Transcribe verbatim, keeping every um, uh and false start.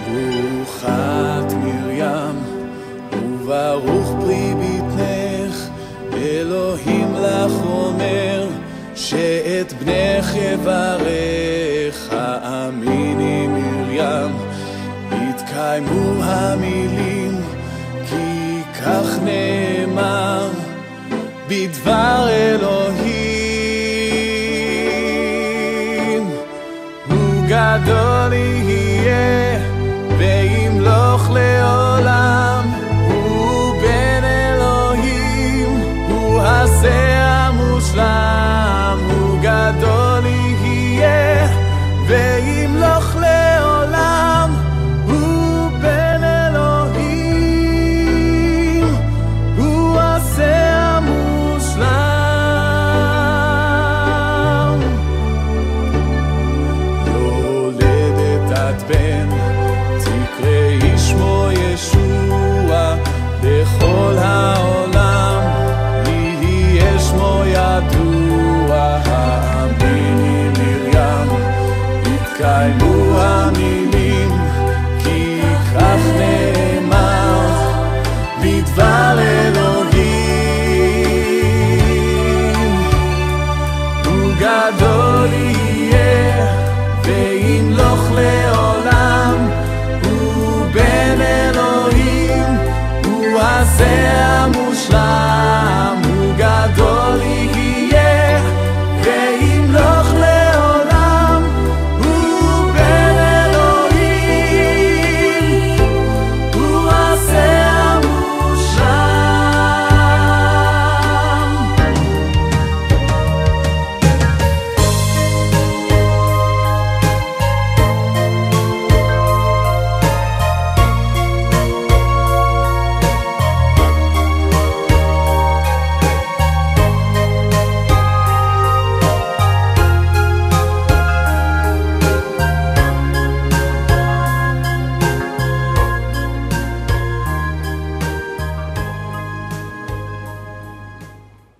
ברוכת מרים וברוך פרי בטנך, אלוהים לך אומר שאת בנך יברך. האמיני מרים, יתקיימו המילים, כי כך נאמר בדבר אלוהים. הוא גדול יהיה וימלוך לעולם, הוא בן אלוהים, הוא הזה המושלם. הוא גדול יהיה וימלוך לעולם, הוא בן אלוהים, הוא הזה המושלם. יולדת את בן, תקראי שמו ישוע, לכל העולם יהיה שמו ידוע. האמיני מרים, יתקיימו המילים, כי כך נאמר בדבר אלוהים. הוא גדול יהיה וימלוך